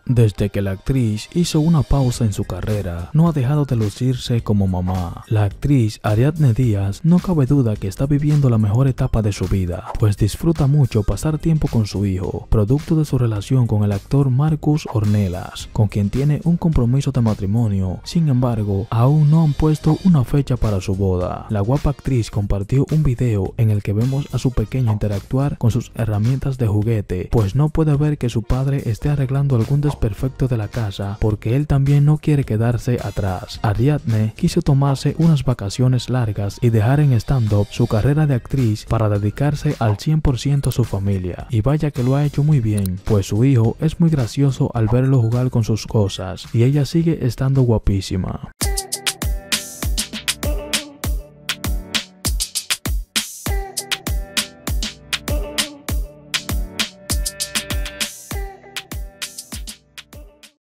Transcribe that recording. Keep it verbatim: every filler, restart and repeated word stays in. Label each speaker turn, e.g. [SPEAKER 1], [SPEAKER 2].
[SPEAKER 1] Desde que la actriz hizo una pausa en su carrera, no ha dejado de lucirse como mamá. La actriz Ariadne Díaz no cabe duda que está viviendo la mejor etapa de su vida, pues disfruta mucho pasar tiempo con su hijo, producto de su relación con el actor Marcus Ornelas, con quien tiene un compromiso de matrimonio. Sin embargo, aún no han puesto una fecha para su boda. La guapa actriz compartió un video en el que vemos a su pequeño interactuar con sus herramientas de juguete, pues no puede ver que su padre esté arreglando algún desperfecto de la casa, porque él también no quiere quedarse atrás. Ariadne quiso tomarse unas vacaciones largas y dejar en stand-up su carrera de actriz para dedicarse al cien por ciento a su familia, y vaya que lo ha hecho muy bien, pues su hijo es muy gracioso al verlo jugar con sus cosas y ella sigue estando guapísima.